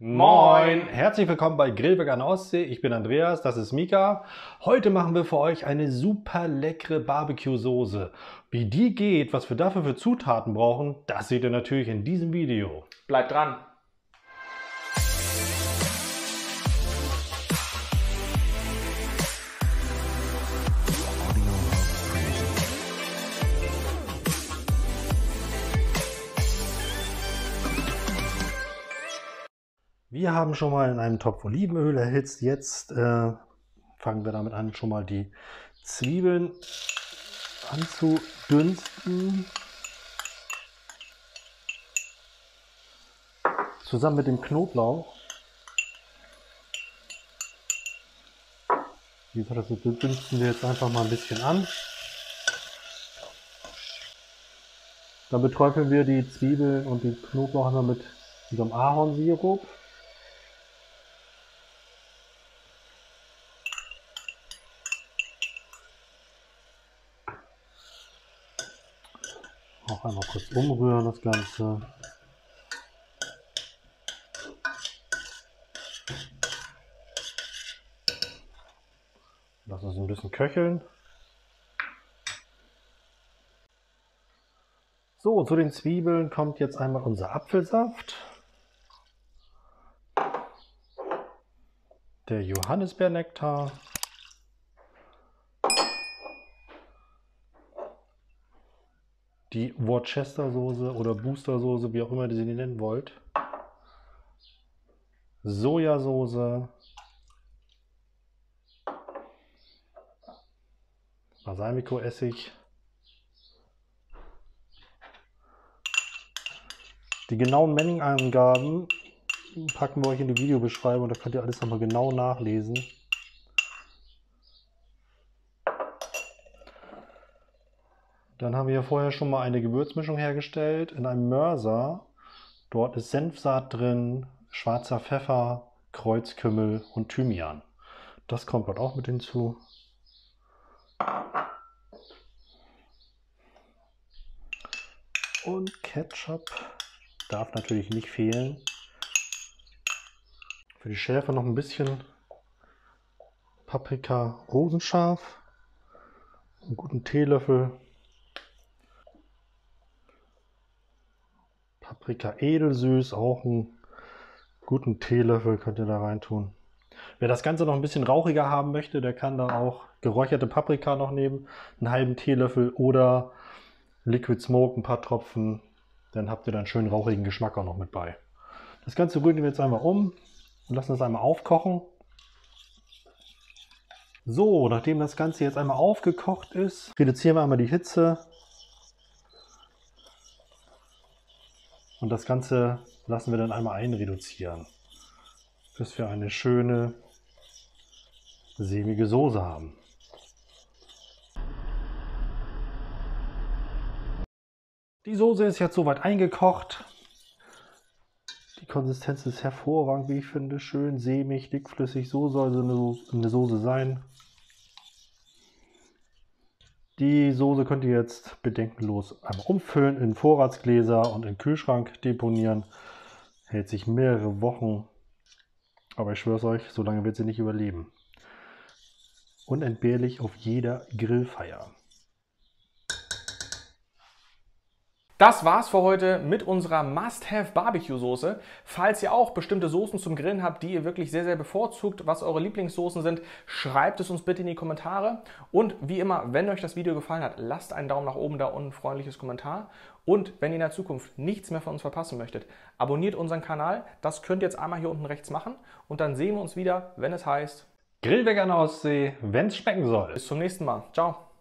Moin! Herzlich willkommen bei Grillwerk an der Ostsee. Ich bin Andreas, das ist Mika. Heute machen wir für euch eine super leckere Barbecue-Soße. Wie die geht, was wir dafür für Zutaten brauchen, das seht ihr natürlich in diesem Video. Bleibt dran! Wir haben schon mal in einem Topf Olivenöl erhitzt. Jetzt fangen wir damit an, schon mal die Zwiebeln anzudünsten. Zusammen mit dem Knoblauch. Wie gesagt, das dünsten wir jetzt einfach mal ein bisschen an. Dann beträufeln wir die Zwiebeln und den Knoblauch einmal mit unserem Ahornsirup. Auch einmal kurz umrühren das Ganze. Lass es ein bisschen köcheln. So, zu den Zwiebeln kommt jetzt einmal unser Apfelsaft, der Johannisbeernektar, die Worcestersoße oder Boostersoße, wie auch immer ihr sie nennen wollt, Sojasauce, Balsamico-Essig. Die genauen Mengenangaben packen wir euch in die Videobeschreibung, da könnt ihr alles nochmal genau nachlesen. Dann haben wir hier vorher schon mal eine Gewürzmischung hergestellt in einem Mörser. Dort ist Senfsaat drin, schwarzer Pfeffer, Kreuzkümmel und Thymian. Das kommt dort auch mit hinzu. Und Ketchup darf natürlich nicht fehlen. Für die Schärfe noch ein bisschen Paprika rosenscharf, einen guten Teelöffel. Paprika edelsüß, auch einen guten Teelöffel könnt ihr da rein tun. Wer das Ganze noch ein bisschen rauchiger haben möchte, der kann dann auch geräucherte Paprika noch nehmen, einen halben Teelöffel oder Liquid Smoke, ein paar Tropfen, dann habt ihr dann schön rauchigen Geschmack auch noch mit bei. Das Ganze rühren wir jetzt einmal um und lassen es einmal aufkochen. So, nachdem das Ganze jetzt einmal aufgekocht ist, reduzieren wir einmal die Hitze. Und das Ganze lassen wir dann einmal einreduzieren, bis wir eine schöne, sämige Soße haben. Die Soße ist jetzt soweit eingekocht. Die Konsistenz ist hervorragend, wie ich finde. Schön sämig, dickflüssig. So soll so eine Soße sein. Die Soße könnt ihr jetzt bedenkenlos einmal umfüllen in Vorratsgläser und im Kühlschrank deponieren. Hält sich mehrere Wochen. Aber ich schwöre es euch, so lange wird sie nicht überleben. Unentbehrlich auf jeder Grillfeier. Das war's für heute mit unserer Must-Have-Barbecue-Soße. Falls ihr auch bestimmte Soßen zum Grillen habt, die ihr wirklich sehr, sehr bevorzugt, was eure Lieblingssoßen sind, schreibt es uns bitte in die Kommentare. Und wie immer, wenn euch das Video gefallen hat, lasst einen Daumen nach oben da und ein freundliches Kommentar. Und wenn ihr in der Zukunft nichts mehr von uns verpassen möchtet, abonniert unseren Kanal. Das könnt ihr jetzt einmal hier unten rechts machen. Und dann sehen wir uns wieder, wenn es heißt Grillwerk an der Ostsee, wenn es schmecken soll. Bis zum nächsten Mal. Ciao.